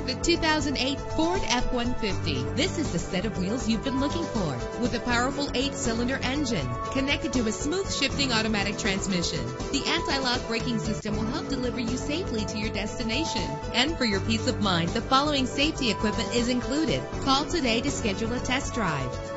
The 2008 Ford F-150. This is the set of wheels you've been looking for, with a powerful 8-cylinder engine connected to a smooth shifting automatic transmission. The anti-lock braking system will help deliver you safely to your destination. And for your peace of mind, the following safety equipment is included. Call today to schedule a test drive.